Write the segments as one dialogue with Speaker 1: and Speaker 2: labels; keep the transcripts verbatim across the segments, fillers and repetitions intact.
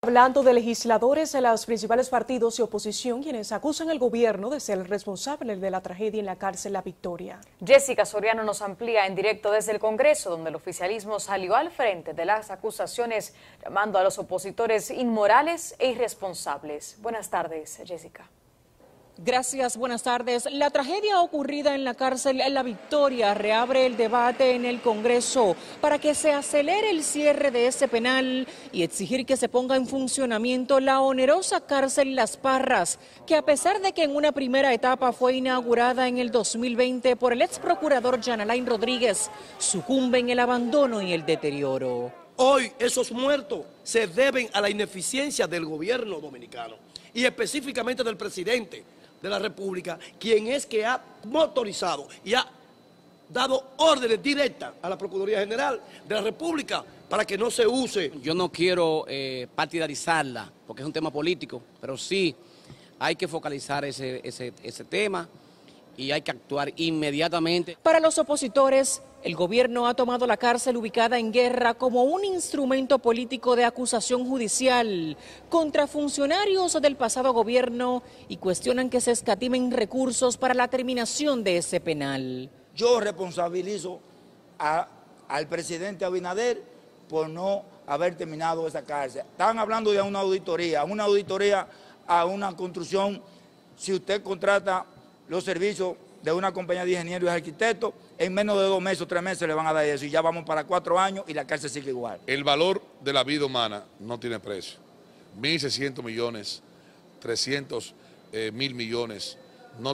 Speaker 1: Hablando de legisladores de los principales partidos y oposición, quienes acusan al gobierno de ser el responsable de la tragedia en la cárcel La Victoria.
Speaker 2: Jessica Soriano nos amplía en directo desde el Congreso, donde el oficialismo salió al frente de las acusaciones, llamando a los opositores inmorales e irresponsables. Buenas tardes, Jessica.
Speaker 3: Gracias, buenas tardes. La tragedia ocurrida en la cárcel La Victoria reabre el debate en el Congreso para que se acelere el cierre de ese penal y exigir que se ponga en funcionamiento la onerosa cárcel Las Parras, que a pesar de que en una primera etapa fue inaugurada en el dos mil veinte por el ex procurador Jan Alain Rodríguez, sucumbe en el abandono y el deterioro.
Speaker 4: Hoy esos muertos se deben a la ineficiencia del gobierno dominicano y específicamente del presidente de la República, quien es que ha motorizado y ha dado órdenes directas a la Procuraduría General de la República para que no se use.
Speaker 5: Yo no quiero eh, partidarizarla, porque es un tema político, pero sí hay que focalizar ese, ese, ese tema y hay que actuar inmediatamente.
Speaker 3: Para los opositores, el gobierno ha tomado la cárcel ubicada en Guerra como un instrumento político de acusación judicial contra funcionarios del pasado gobierno y cuestionan que se escatimen recursos para la terminación de ese penal.
Speaker 6: Yo responsabilizo a, al presidente Abinader por no haber terminado esa cárcel. Están hablando de una auditoría, una auditoría a una construcción. Si usted contrata los servicios de una compañía de ingenieros y arquitectos, en menos de dos meses o tres meses le van a dar eso y ya vamos para cuatro años y la cárcel sigue igual.
Speaker 7: El valor de la vida humana no tiene precio. mil seiscientos millones, trescientos eh, mil millones, no,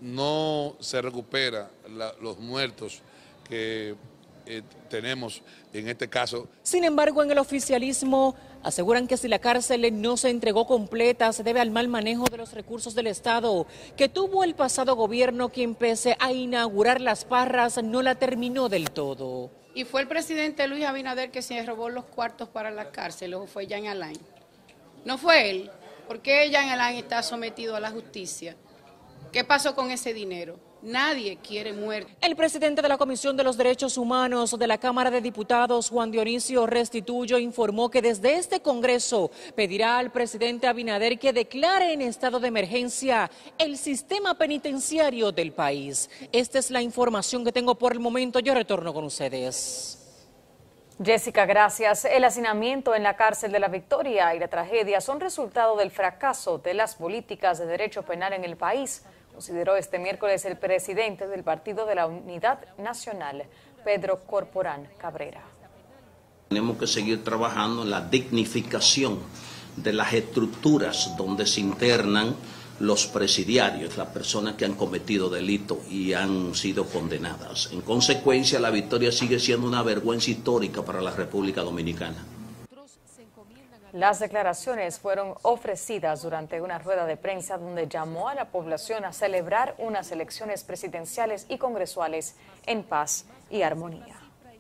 Speaker 7: no se recupera la, los muertos que eh, tenemos en este caso.
Speaker 3: Sin embargo, en el oficialismo aseguran que si la cárcel no se entregó completa, se debe al mal manejo de los recursos del Estado que tuvo el pasado gobierno, quien pese a inaugurar Las Parras no la terminó del todo.
Speaker 8: ¿Y fue el presidente Luis Abinader que se robó los cuartos para la cárcel o fue Jan Alain? No fue él. ¿Por qué Jan Alain está sometido a la justicia? ¿Qué pasó con ese dinero? Nadie quiere muerte.
Speaker 3: El presidente de la Comisión de los Derechos Humanos de la Cámara de Diputados, Juan Dionisio Restituyo, informó que desde este Congreso pedirá al presidente Abinader que declare en estado de emergencia el sistema penitenciario del país. Esta es la información que tengo por el momento. Yo retorno con ustedes.
Speaker 2: Jessica, gracias. El hacinamiento en la cárcel de La Victoria y la tragedia son resultado del fracaso de las políticas de derecho penal en el país, consideró este miércoles el presidente del Partido de la Unidad Nacional, Pedro Corporán Cabrera.
Speaker 9: Tenemos que seguir trabajando en la dignificación de las estructuras donde se internan los presidiarios, las personas que han cometido delitos y han sido condenadas. En consecuencia, La Victoria sigue siendo una vergüenza histórica para la República Dominicana.
Speaker 2: Las declaraciones fueron ofrecidas durante una rueda de prensa donde llamó a la población a celebrar unas elecciones presidenciales y congresuales en paz y armonía.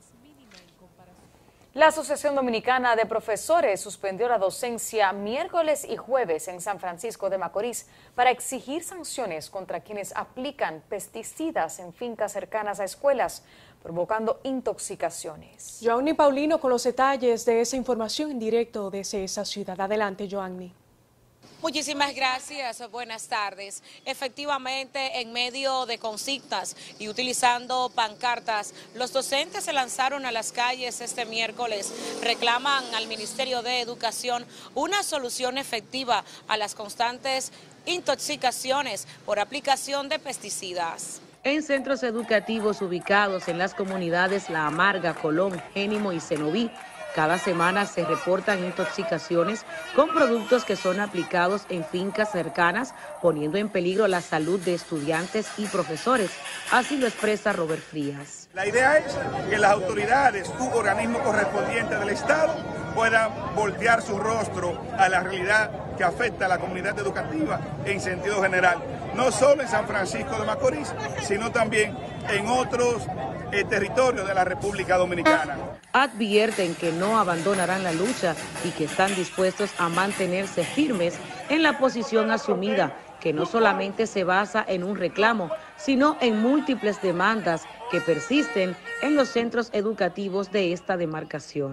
Speaker 2: La Asociación Dominicana de Profesores suspendió la docencia miércoles y jueves en San Francisco de Macorís para exigir sanciones contra quienes aplican pesticidas en fincas cercanas a escuelas, provocando intoxicaciones.
Speaker 1: Joanny Paulino con los detalles de esa información en directo desde esa ciudad. Adelante, Joanny.
Speaker 10: Muchísimas gracias, buenas tardes. Efectivamente, en medio de consignas y utilizando pancartas, los docentes se lanzaron a las calles este miércoles. Reclaman al Ministerio de Educación una solución efectiva a las constantes intoxicaciones por aplicación de pesticidas.
Speaker 11: En centros educativos ubicados en las comunidades La Amarga, Colón, Génimo y Cenoví, cada semana se reportan intoxicaciones con productos que son aplicados en fincas cercanas, poniendo en peligro la salud de estudiantes y profesores. Así lo expresa Robert Frías.
Speaker 12: La idea es que las autoridades u organismos correspondientes del Estado puedan voltear su rostro a la realidad que afecta a la comunidad educativa en sentido general, no solo en San Francisco de Macorís, sino también en otros eh, territorios de la República Dominicana.
Speaker 11: Advierten que no abandonarán la lucha y que están dispuestos a mantenerse firmes en la posición asumida, que no solamente se basa en un reclamo, sino en múltiples demandas que persisten en los centros educativos de esta demarcación.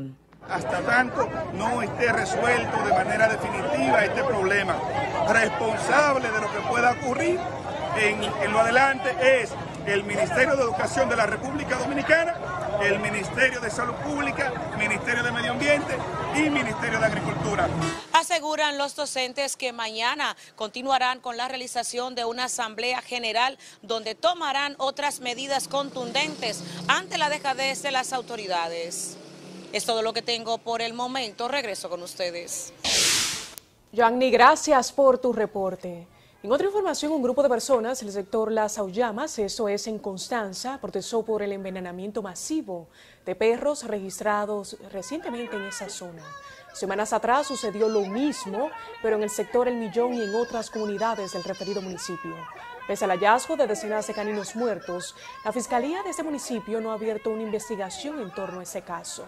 Speaker 12: hasta tanto no esté resuelto de manera definitiva este problema. Responsable de lo que pueda ocurrir en, en lo adelante es el Ministerio de Educación de la República Dominicana, el Ministerio de Salud Pública, Ministerio de Medio Ambiente y Ministerio de Agricultura.
Speaker 10: Aseguran los docentes que mañana continuarán con la realización de una asamblea general donde tomarán otras medidas contundentes ante la dejadez de las autoridades. Es todo lo que tengo por el momento. Regreso con ustedes.
Speaker 1: Joanny, gracias por tu reporte. En otra información, un grupo de personas del sector Las Auyamas, eso es en Constanza, protestó por el envenenamiento masivo de perros registrados recientemente en esa zona. Semanas atrás sucedió lo mismo, pero en el sector El Millón y en otras comunidades del referido municipio. Pese al hallazgo de decenas de caninos muertos, la Fiscalía de este municipio no ha abierto una investigación en torno a ese caso.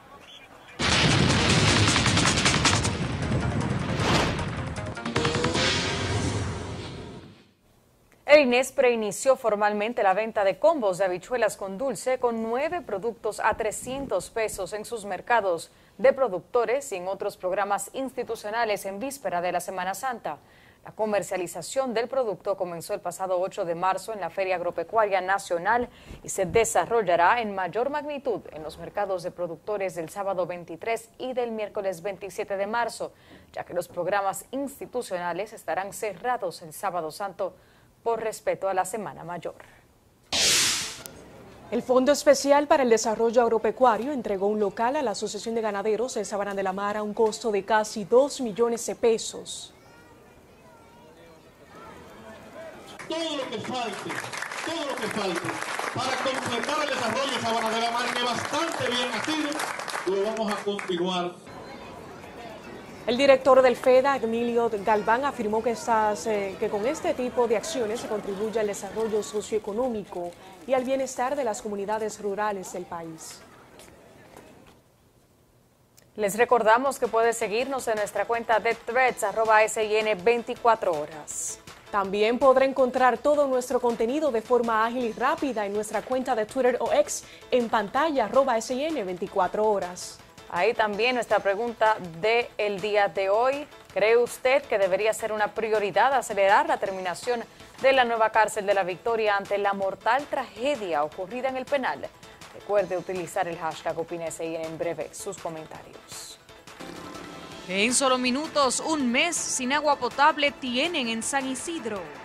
Speaker 2: El INESPRE inició formalmente la venta de combos de habichuelas con dulce con nueve productos a trescientos pesos en sus mercados de productores y en otros programas institucionales en víspera de la Semana Santa. La comercialización del producto comenzó el pasado ocho de marzo en la Feria Agropecuaria Nacional y se desarrollará en mayor magnitud en los mercados de productores del sábado veintitrés y del miércoles veintisiete de marzo, ya que los programas institucionales estarán cerrados el sábado santo por respeto a la Semana Mayor.
Speaker 1: El Fondo Especial para el Desarrollo Agropecuario entregó un local a la Asociación de Ganaderos de Sabana de la Mar a un costo de casi dos millones de pesos.
Speaker 13: Todo lo que falte, todo lo que falte para completar el desarrollo de Sabana de la Mar, que bastante bien ha sido, lo vamos a continuar.
Speaker 1: El director del FEDA, Emilio Galván, afirmó que, estas, eh, que con este tipo de acciones se contribuye al desarrollo socioeconómico y al bienestar de las comunidades rurales del país.
Speaker 2: Les recordamos que puede seguirnos en nuestra cuenta de Threads, arroba S I N veinticuatro horas.
Speaker 1: También podrá encontrar todo nuestro contenido de forma ágil y rápida en nuestra cuenta de Twitter o X en pantalla, arroba S I N veinticuatro horas.
Speaker 2: Ahí también nuestra pregunta del día de hoy. ¿Cree usted que debería ser una prioridad acelerar la terminación de la nueva cárcel de la Victoria ante la mortal tragedia ocurrida en el penal? Recuerde utilizar el hashtag OpinaSI y en breve sus comentarios.
Speaker 3: En solo minutos, un mes sin agua potable tienen en San Isidro.